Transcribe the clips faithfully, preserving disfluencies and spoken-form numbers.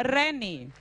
Reni.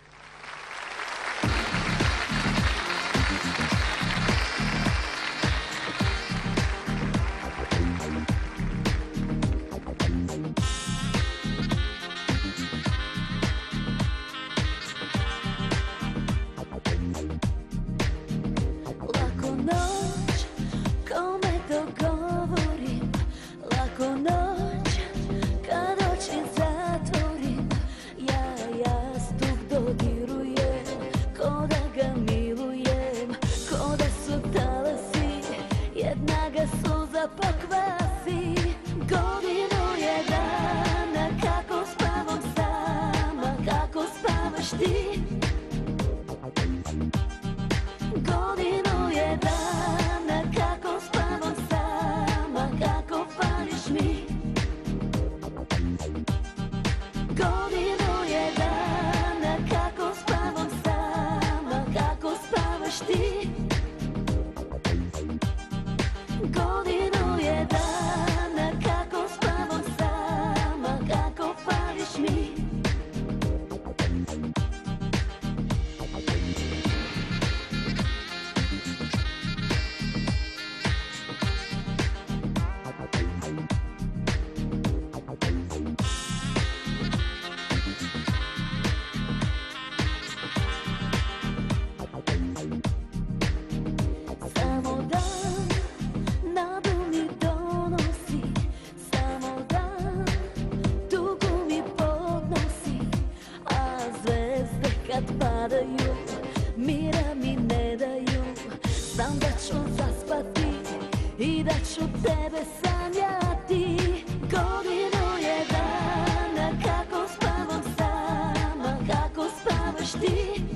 Lako noć, kome to govorim, lako noć, kad oči zatvorim, ja jastuk dodirujem, ko da ga milujem, ko da su talasi, jedna ga suza pokvasi. Godinu je dana, kako spavam sama, kako spavaš ti? Godinu je dana, kako spavam sama, kako fališ mi. Godinu je dana, kako spavam sama, kako spavaš ti. Godinu je dana, kako spavam sama, kako fališ mi. Samo dan nadu mi donosi, samo dan tugu mi podnosi, a zvezde kad padaju mira mi ne daju. Znam da ću zaspati i da ću tebe sanjati. Godinu je dana, kako spavam sama, kako spavaš ti?